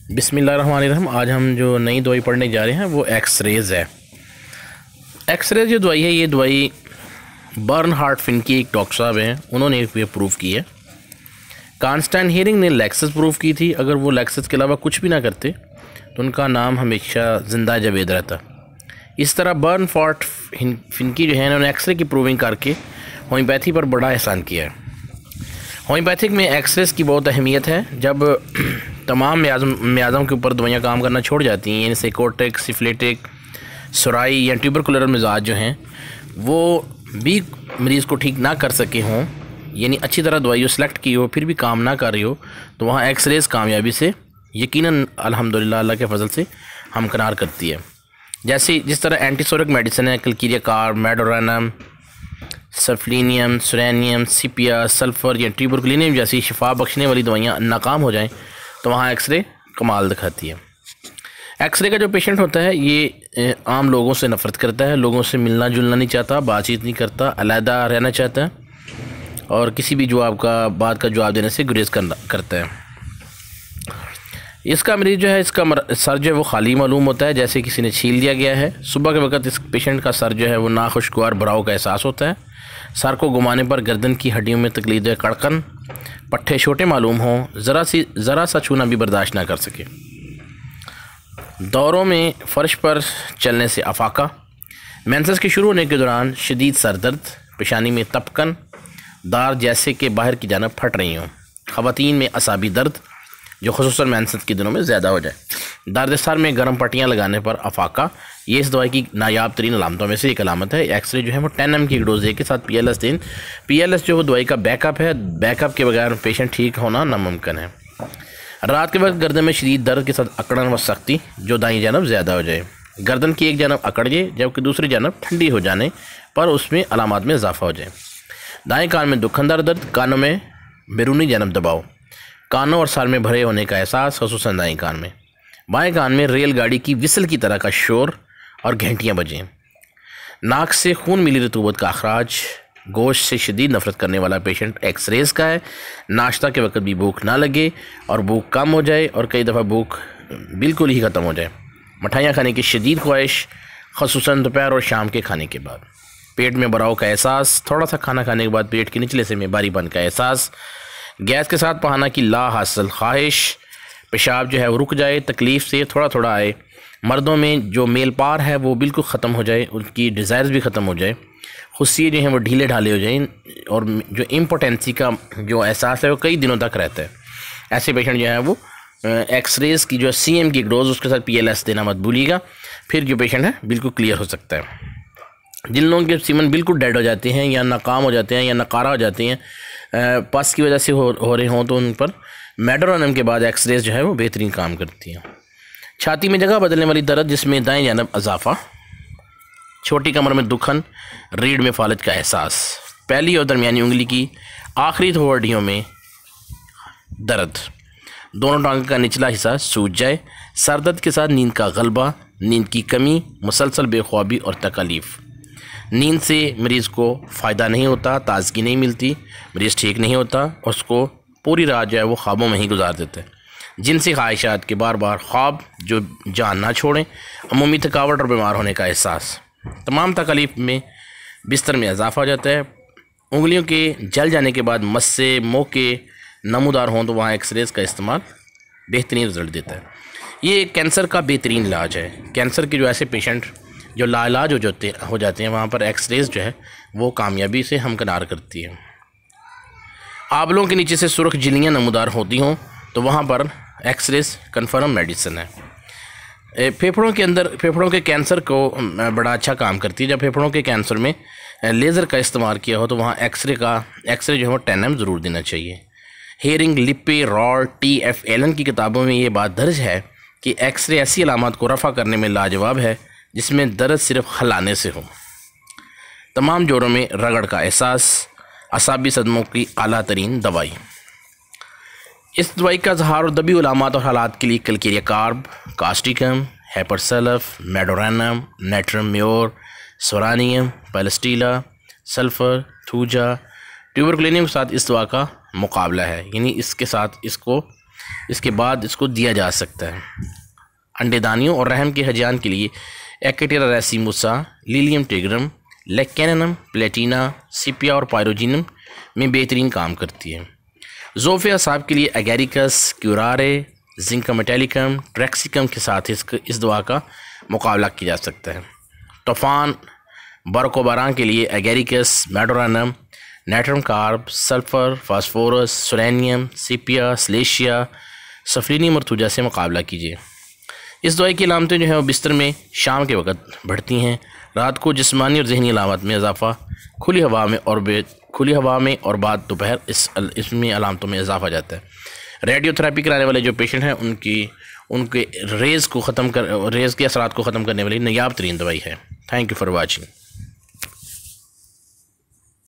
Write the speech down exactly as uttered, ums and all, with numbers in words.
बिस्मिल्लाहिर्रहमानिर्रहीम। आज हम जो नई दवाई पढ़ने जा रहे हैं वो एक्स-रेज़ है। एक्स-रेज़ जो दवाई है, ये दवाई बर्नहार्ड फिनकी एक डॉक्टर साहब हैं, उन्होंने ये प्रूव की है। कॉन्स्टेंट हियरिंग ने लेक्सस प्रूव की थी। अगर वो लेक्सस के अलावा कुछ भी ना करते तो उनका नाम हमेशा जिंदा जावेद रहता। इस तरह बर्नफॉर्ड फिनकी जो है, इन्होंने एक्सरे की प्रूविंग करके होम्योपैथी पर बड़ा एहसान किया है। होम्योपैथिक में एक्सरेस की बहुत अहमियत है। जब तमाम म्याज़ों के ऊपर दवाइयाँ काम करना छोड़ जाती हैं, यानी साइकोटिक, सिफिलिटिक, सुराई या ट्यूबरकुलर मिजाज जो हैं वो भी मरीज़ को ठीक ना कर सके हों, यानी अच्छी तरह दवाइयों सेलेक्ट की हो फिर भी काम ना कर रही हो, तो वहाँ एक्सरेस कामयाबी से यकीनन अल्हम्दुलिल्लाह अल्लाह के फजल से हमकिनार करती है। जैसे जिस तरह एंटीसोरिक मेडिसिन है, क्लकीरिया कार्ब, मेडोरानम, सल्फनीयम, सुरेनियम, सिपिया, सल्फ़र या ट्यूबरकुलिनियम जैसी शिफा बख्शने वाली दवाइयाँ नाकाम हो जाएं तो वहाँ एक्सरे कमाल दिखाती है। एक्सरे का जो पेशेंट होता है ये आम लोगों से नफ़रत करता है, लोगों से मिलना जुलना नहीं चाहता, बातचीत नहीं करता, अलहदा रहना चाहता है और किसी भी जवाब का बात का जवाब देने से गुरेज करना करता है। इसका मरीज़ जो है, इसका सर जो है वो खाली मालूम होता है, जैसे किसी ने छील दिया गया है। सुबह के वक्त इस पेशेंट का सर जो है वो नाखुशगवार भराव का एहसास होता है। सर को घुमाने पर गर्दन की हड्डियों में तकलीफ है, कड़कन, पट्टे छोटे मालूम हों, ज़रा सी ज़रा सा छूना भी बर्दाश्त ना कर सके। दौरों में फ़र्श पर चलने से अफाका, मेंसेस के शुरू होने के दौरान शदीद सर दर्द, पेशानी में तपकन, दार जैसे कि बाहर की जानब फट रही हों, ख़वातीन में असाबी दर्द जो ख़ुसूसन मेंसेस के दिनों में ज़्यादा हो जाए, दर्द सर में गर्म पट्टियाँ लगाने पर अफाका, ये इस दवाई की नायाब तरीन अलामतों में से एक अलामत है। एक्सरे जो है वो टेन एम की एक डोज के साथ पी एल एस दें। पी एल एस जो वो दवाई का बैकअप है, बैकअप के बगैर पेशेंट ठीक होना नामुमकिन है। रात के वक्त गर्दन में शदीद दर्द के साथ अकड़न व सख्ती जो दाईं जानब ज़्यादा हो जाए, गर्दन की एक जानब अकड़ जाए जबकि दूसरी जानब ठंडी हो जाने पर उसमें अलामात में इजाफा हो जाए। दाएँ कान में दुखनदार दर्द, कानों में बैरूनी जानब दबाव, कानों और सर में भरे होने का एहसास ख़ुसूसन दाएँ कान में। बाएँ कान में रेलगाड़ी की विसल की तरह का शोर और घंटियाँ बजें। नाक से खून मिली रतूबत का अखराज, गोश्त से शदीद नफरत करने वाला पेशेंट एक्सरेज का है। नाश्ता के वक्त भी भूख ना लगे और भूख कम हो जाए और कई दफ़ा भूख बिल्कुल ही ख़त्म हो जाए। मिठाइयाँ खाने की शदीद ख्वाहिश, ख़ुसूसन दोपहर और शाम के खाने के बाद। पेट में भराव का एहसास, थोड़ा सा खाना खाने के बाद पेट के निचले से में भारीपन का एहसास, गैस के साथ पहाना की ला हासिल ख्वाहिश, पेशाब जो है वो रुक जाए, तकलीफ़ से थोड़ा थोड़ा आए। मर्दों में जो मेल पार है वो बिल्कुल ख़त्म हो जाए, उनकी डिज़ायर्स भी ख़त्म हो जाए, खुशियाँ जो हैं वो ढीले ढाले हो जाएं और जो इम्पोटेंसी का जो एहसास है वो कई दिनों तक रहता है। ऐसे पेशेंट जो है वो एक्सरेज की जो सी एम की एक डोज उसके साथ पी एल एस देना मत भूलिएगा, फिर जो पेशेंट है बिल्कुल क्लियर हो सकता है। जिन लोगों के सीमन बिल्कुल डेड हो जाते हैं या नाकाम हो जाते हैं या नकारा हो जाते हैं, पस की वजह से हो हो रहे हों, तो उन पर मेडोरानम के बाद एक्सरेज जो है वो बेहतरीन काम करती हैं। छाती में जगह बदलने वाली दर्द जिसमें दाएं जानब इजाफा, छोटी कमर में दुखन, रीढ़ में फालज का एहसास, पहली और दरमियानी उंगली की आखिरी दो हड्डियों में दर्द, दोनों टांग का निचला हिस्सा सूज जाए, सर दर्द के साथ नींद का गलबा, नींद की कमी, मुसलसल बेख्वाबी और तकलीफ़। नींद से मरीज़ को फ़ायदा नहीं होता, ताजगी नहीं मिलती, मरीज़ ठीक नहीं होता, उसको पूरी रात जो है वो ख्वाबों में ही गुजार देते हैं। जिनसी ख्वाहिशात के बार बार ख्वाब जो जान ना छोड़ें, अमूमी थकावट और बीमार होने का एहसास, तमाम तकलीफ़ में बिस्तर में इजाफा हो जाता है। उंगलियों के जल जाने के बाद मस्से मोके नमूदार हों तो वहाँ एक्सरेज का इस्तेमाल बेहतरीन रिजल्ट देता है। ये कैंसर का बेहतरीन इलाज है। कैंसर के जो ऐसे पेशेंट जो लाइलाज हो जाते हो जाते हैं वहाँ पर एक्सरेज जो है वो कामयाबी से हमकिनार करती है। आबलों के नीचे से सुर्ख झिल्लियाँ नमूदार होती हों तो वहाँ पर एक्सरेज कन्फर्म मेडिसिन है। फेफड़ों के अंदर फेफड़ों के कैंसर को बड़ा अच्छा काम करती है। जब फेफड़ों के कैंसर में लेज़र का इस्तेमाल किया हो तो वहाँ एक्सरे का एक्सरे जो है वो टेन एम ज़रूर देना चाहिए। Hering, Lippe, Roll, T F Allen की किताबों में ये बात दर्ज है कि एक्सरे ऐसी अलामत को रफ़ा करने में लाजवाब है जिसमें दर्द सिर्फ हलाने से हो। तमाम जोड़ों में रगड़ का एहसास, असाबी सदमों की आला तरीन दवाई। इस दवाई का ज़हार और दबी उलामात और हालात के लिए calcarea carb, causticum, hepar sulph, medorrhinum, natrum mur, psorinum, pulsatilla, sulphur, thuja, tuberculinum के साथ इस दवा का मुकाबला है, यानी इसके साथ इसको इसके बाद इसको दिया जा सकता है। अंडेदानियों और रहम के हजान के लिए एक्टेरा रेसिमुसा, लीलियम टेग्रम, लेक्केनम, प्लेटिना, सिपिया और पायरोजिनम में बेहतरीन काम करती है। ज़ोफ़े असाब के लिए एगेरिकस, क्यूरारे, जिंका मेटेलिकम, ट्रेक्सिकम के साथ इस इस दवा का मुकाबला किया जा सकता है। तूफ़ान बरकोबारां के लिए agaricus, medorrhinum, natrum carb, sulphur, phosphorus, selenium, sepia, silicea, सफरीनियम और तुजा से मुकाबला कीजिए। इस दवाई की अलामतें जो है वो बिस्तर में शाम के वक्त बढ़ती हैं। रात को जिस्मानी और जहनी अलामत में इजाफा, खुली हवा में और बे खुली हवा में और बाद दोपहर इस इसमें अलामतों में इजाफा जाता है। रेडियोथेरेपी कराने वाले जो पेशेंट हैं उनकी उनके रेज़ को ख़त्म कर रेज़ के असरात को ख़त्म करने वाली नायाब तरीन दवाई है। Thank you for watching.